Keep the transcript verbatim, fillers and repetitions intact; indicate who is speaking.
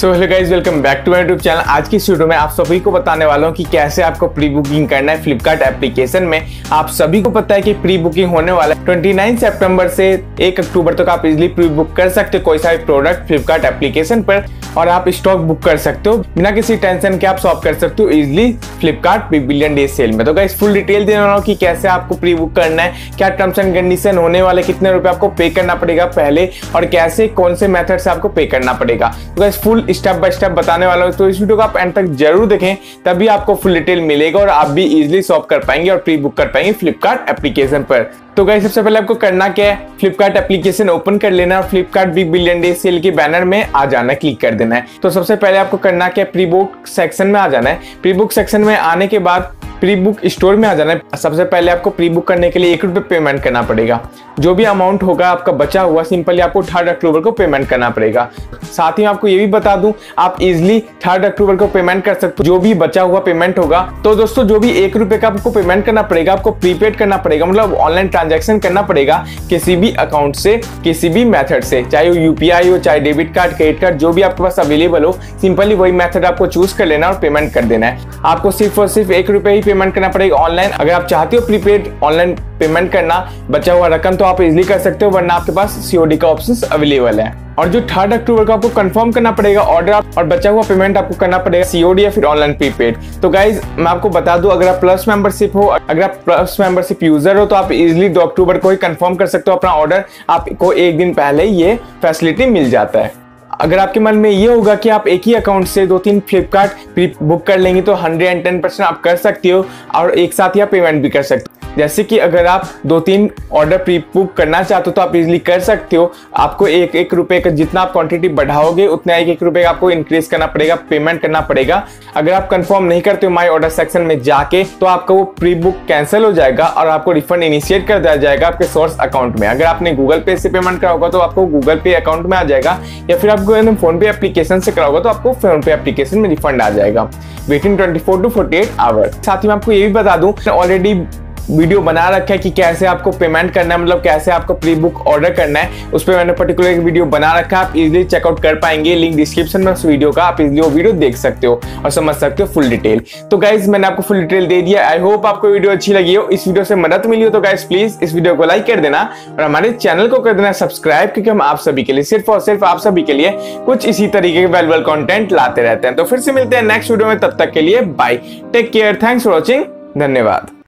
Speaker 1: So hello guys, welcome back to my YouTube channel. आज की इस वीडियो में आप सभी को बताने वाला हूं कि कैसे आपको प्री बुकिंग करना है फ्लिपकार्ट एप्लीकेशन में। आप सभी को पता है कि प्री बुकिंग होने वाला है उनतीस सितंबर से एक अक्टूबर तक। आप इजीली प्री बुक कर सकते हो कोई सा भी प्रोडक्ट फ्लिपकार्ट एप्लीकेशन पर और आप स्टॉक बुक कर सकते हो बिना किसी टेंशन के। आप शॉप कर सकते हो easily Flipkart big billion day sale में। तो गाइस फुल डिटेल देने वाला हूं कि कैसे आपको प्री बुक करना है, क्या टर्म्स एंड कंडीशन होने वाले, कितने रुपए आपको पे करना पड़ेगा पहले और कैसे कौन से मेथड से आपको पे करना पड़ेगा। तो guys full step by step बताने वाला हूं, तो इस वीडियो को आप एंड तक जरूर देखें, तभी आपको फुल डिटेल मिलेगा और आप भी इजीली शॉप कर पाएंगे और प्री बुक कर पाएंगे फ्लिपकार्ट एप्लीकेशन पर। तो गाइस सबसे पहले आपको करना क्या है, फ्लिपकार्ट एप्लीकेशन ओपन कर लेना और Flipkart big billion day sale के बैनर में आ जाना, क्लिक कर देना है। तो सबसे पहले आपको करना क्या है, प्री बुक सेक्शन में आ जाना है। प्री बुक सेक्शन में आने के बाद प्री बुक स्टोर में आ जाना है। सबसे पहले आपको प्री बुक करने के लिए एक रुपये पेमेंट करना पड़ेगा। जो भी अमाउंट होगा आपका बचा हुआ, सिंपली आपको थर्ड अक्टूबर को पेमेंट करना पड़ेगा। साथ ही आपको ये भी बता दूं, आप इजीली थर्ड अक्टूबर को पेमेंट कर सकते हो जो भी बचा हुआ पेमेंट होगा। तो दोस्तों जो भी एक रुपये का आपको पेमेंट करना पड़ेगा, आपको प्रीपेड करना पड़ेगा, मतलब ऑनलाइन ट्रांजेक्शन करना पड़ेगा किसी भी अकाउंट से, किसी भी मेथड से, चाहे वो यूपीआई हो, चाहे डेबिट कार्ड, क्रेडिट कार्ड, जो भी आपके पास अवेलेबल हो, सिंपली वही मेथड आपको चूज कर लेना और पेमेंट कर देना है। आपको सिर्फ और सिर्फ एक रुपये ही पेमेंट करना पड़ेगा ऑनलाइन। अगर आप चाहते हो प्रीपेड ऑनलाइन पेमेंट करना बचा हुआ रकम, तो आप इजीली कर सकते हो, वरना आपके पास सीओडी का ऑप्शन अवेलेबल है। और जो थर्ड अक्टूबर को आपको कंफर्म करना पड़ेगा ऑर्डर और बचा हुआ पेमेंट आपको करना पड़ेगा सीओडी या फिर ऑनलाइन प्रीपेड। तो गाइज मैं आपको बता दूं, अगर आप प्लस मेंबरशिप हो, अगर आप प्लस मेंबरशिप यूजर हो, तो आप इजीली दो अक्टूबर को ही कंफर्म कर सकते हो अपना ऑर्डर। आपको एक दिन पहले ये फैसिलिटी मिल जाता है। अगर आपके मन में ये होगा कि आप एक ही अकाउंट से दो तीन फ्लिपकार्ट प्री बुक कर लेंगे, तो हंड्रेड एंड टेन परसेंट आप कर सकते हो और एक साथ ही आप पेमेंट भी कर सकते हो। जैसे कि अगर आप दो तीन ऑर्डर प्री बुक करना चाहते हो तो आप इजीली कर सकते हो। आपको एक एक रुपए का, जितना आप क्वांटिटी बढ़ाओगे उतना एक एक रुपए का आपको इंक्रीज करना पड़ेगा, पेमेंट करना पड़ेगा। अगर आप कंफर्म नहीं करते हो माई ऑर्डर सेक्शन में जाके, तो आपका वो प्री बुक कैंसिल हो जाएगा और आपको रिफंड इनिशिएट कर दिया जाएगा आपके सोर्स अकाउंट में। अगर आपने गूगल पे से पेमेंट करा होगा तो आपको गूगल पे अकाउंट में आ जाएगा, या फिर आपको फोन पे एप्लीकेशन से करा होगा तो आपको फोन पे एप्लीकेशन में रिफंड आ जाएगा within twenty four to forty eight hour. साथ ही मैं आपको ये भी बता दूं, ऑलरेडी वीडियो बना रखा है कि कैसे आपको पेमेंट करना है, मतलब कैसे आपको प्री बुक ऑर्डर करना है। उस पर मैंने पर्टिकुलर एक वीडियो बना रखा है, आप इजीली चेकआउट कर पाएंगे। लिंक डिस्क्रिप्शन में उस वीडियो का, आप इजीली वो वीडियो देख सकते हो और समझ सकते हो फुल डिटेल। तो गाइज मैंने आपको फुल डिटेल दे दिया। आई होप आपको वीडियो अच्छी लगी हो, इस वीडियो से मदद मिली हो। तो गाइज प्लीज इस वीडियो को लाइक कर देना और हमारे चैनल को कर देना सब्सक्राइब, क्योंकि हम आप सभी के लिए, सिर्फ और सिर्फ आप सभी के लिए कुछ इसी तरीके के वैल्यूएबल कंटेंट लाते रहते हैं। तो फिर से मिलते हैं नेक्स्ट वीडियो में, तब तक के लिए bye, take care, thanks for watching, धन्यवाद।